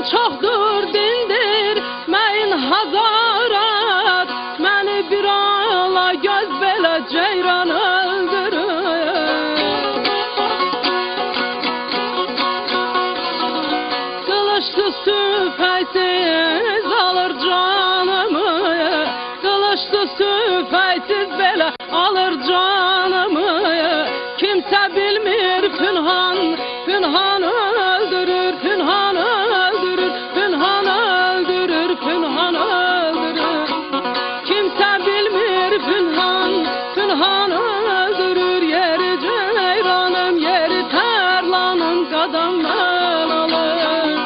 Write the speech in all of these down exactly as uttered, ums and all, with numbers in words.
çoxdur dindir məyin hazarat, məni bir ala göz belə ceyran öldürür. Kılıçsız tüfeksiz alır canımı, kılıçsız tüfeksiz belə alır canımı. Kimse bilmir pünhan, pünhan öldürür, pünhan öldürür, pünhan öldürür, pünhan öldürür. Kimse bilmir pünhan, pünhan öldürür. Yeri ceyranım, yeri terlanım, qadamdan alır.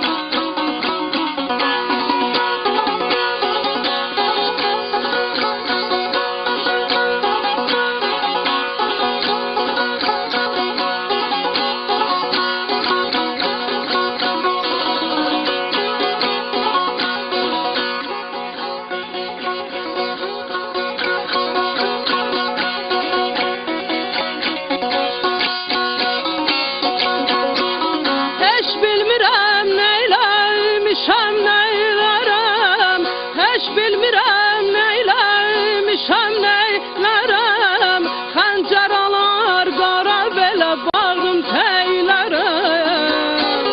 Bilmirəm neyləmişəm, neylərəm. Heç bilmirəm neyləmişəm, neylərəm. Xəncər alar qara belə bağrım teylərəm.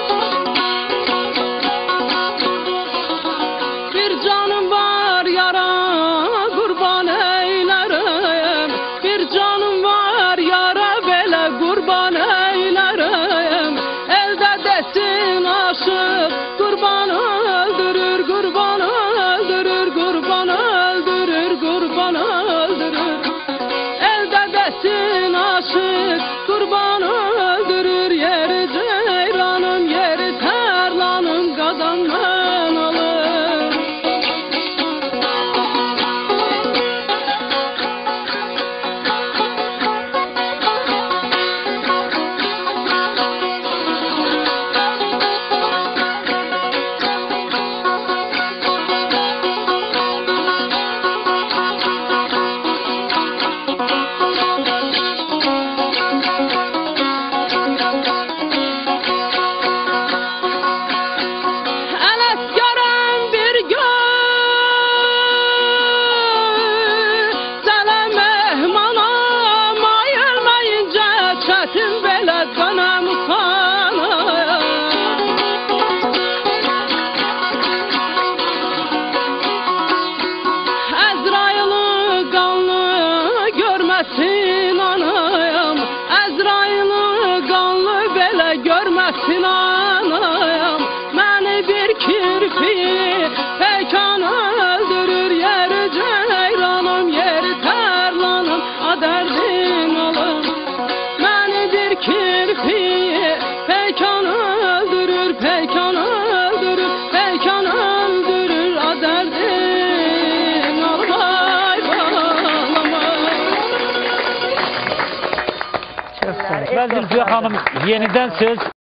Bir canım var yara qurban eylərəm. Bir canım var yara belə qurban eylərəm. Desin aşık kurban öldürür, kurban öldürür, kurban öldürür, kurban öldürür. Elde desin aşık kurban öldürür. Yeri ceyranım, yeri terlanım, qazandan alır. Görməsin anayam, Əzrail'i qanlı belə görməsin anayam. Məni bir kirpi pekan öldürür. Yeri ceyranım, yeri terlanım, adərdim alım. Məni bir kirpi pekan öldürür, pekan öldürür, pekan öldürür, adərdim alım. Ben Zülfiye Hanım yeniden söz